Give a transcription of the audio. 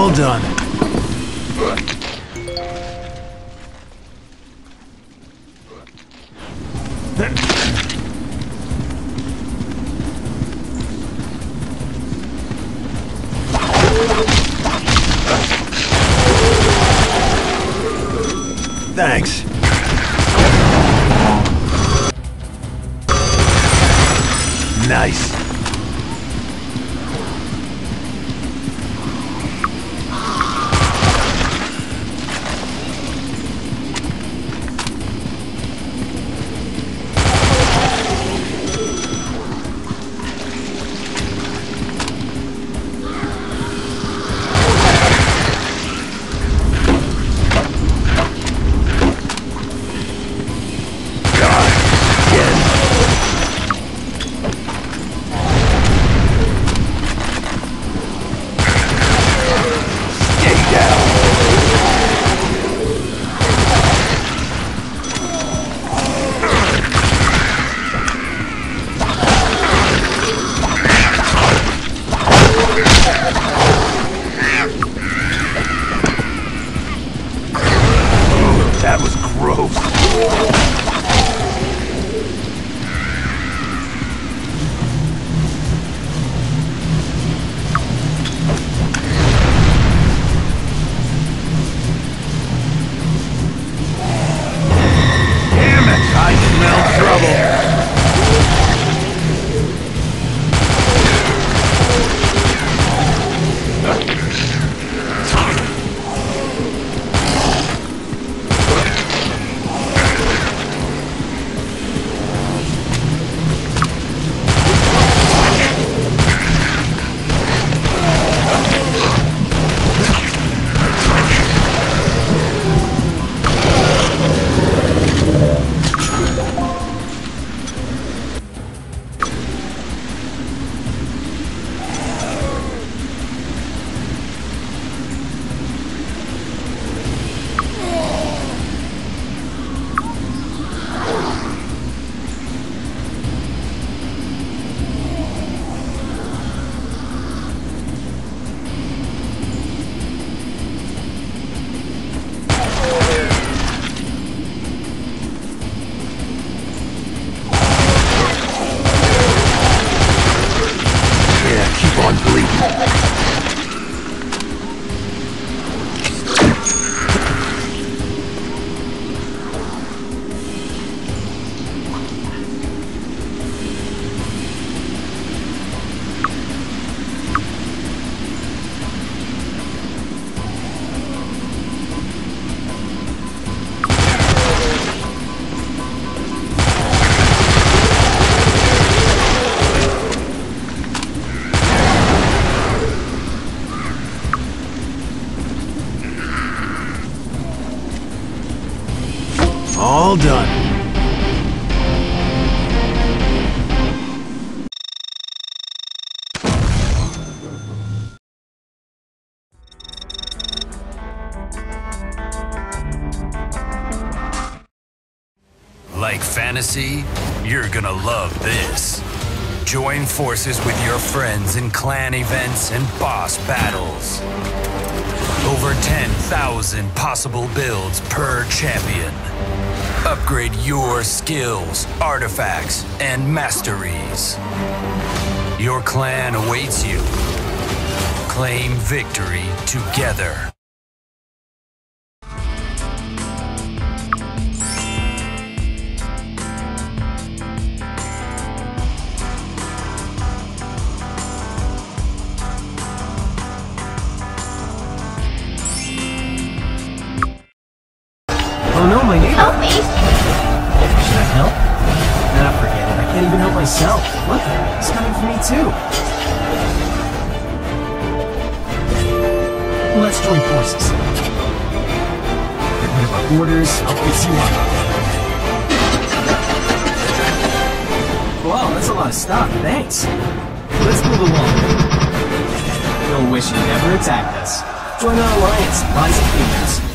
All done. Thanks. Nice. That was gross. Damn it, I smell trouble. On bleeding. All done. Like fantasy? You're gonna love this. Join forces with your friends in clan events and boss battles. Over 10,000 possible builds per champion. Upgrade your skills, artifacts, and masteries. Your clan awaits you. Claim victory together. Oh no, my neighbor! Help me! Should I help? Nah, forget it. I can't even help myself. Look, he's coming for me too. Let's join forces. Get rid of our borders, I'll fix you up. Wow, that's a lot of stuff, thanks. Let's move along. You'll wish you never attacked us. Join our alliance, Lies of Humans.